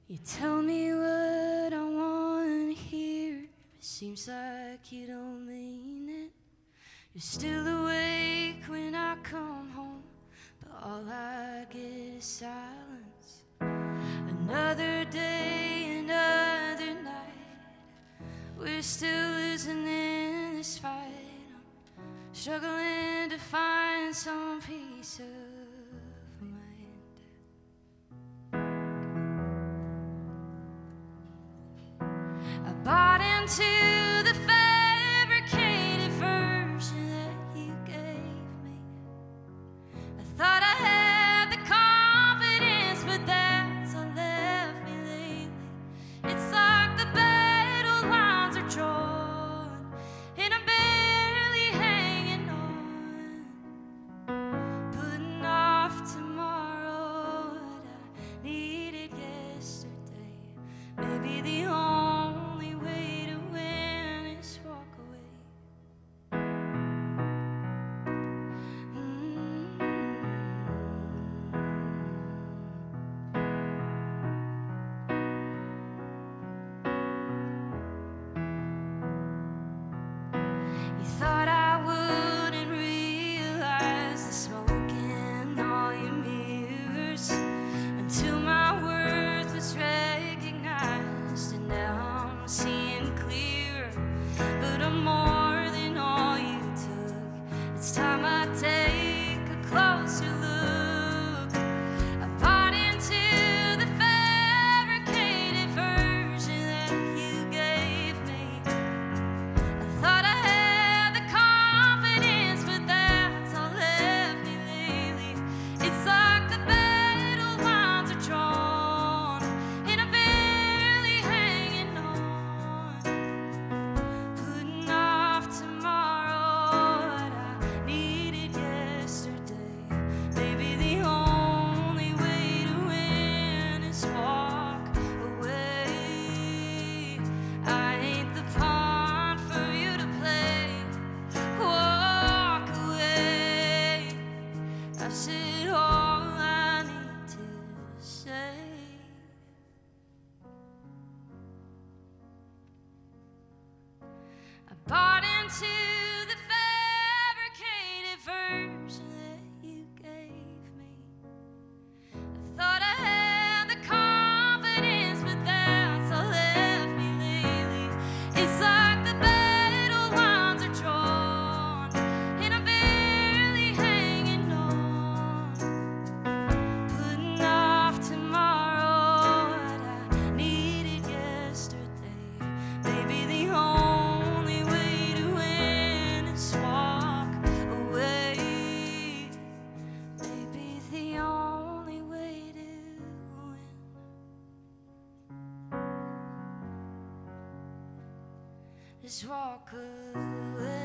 You tell me what I want to hear, but seems like you don't mean it. You're still awake when I come home, but all I get is silence. Another day, another night, we're still losing in this fight. I'm struggling to find some peace of mind. I bought into the fabricated version that you gave me. I thought I had the confidence, but that's all left me lately. It's like the battle lines are drawn, and I'm barely hanging on, putting off tomorrow what I needed yesterday. Maybe the only way to win is walk away. You thought I wouldn't realize the smoke in all your mirrors until my worth was recognized, and now I'm seeing clearer. But I'm more than all you took. It's time I take a closer look. I bought into the fabricated version that you gave me. I thought I had the confidence, but that's all left me lately. It's like the battle lines are drawn, and I'm barely hanging on, putting off tomorrow what I needed yesterday. Maybe the only way to win is walk away. I ain't the pawn for you to play. Walk away. I've said all I need to say. I bought into the fabricated version that you gave me. I thought I had the confidence, but that's all left me lately. It's like the battle lines are drawn, and I'm barely hanging on, putting off tomorrow what I needed yesterday. Maybe the only way to win is walk away. Maybe the only way to win is walk away.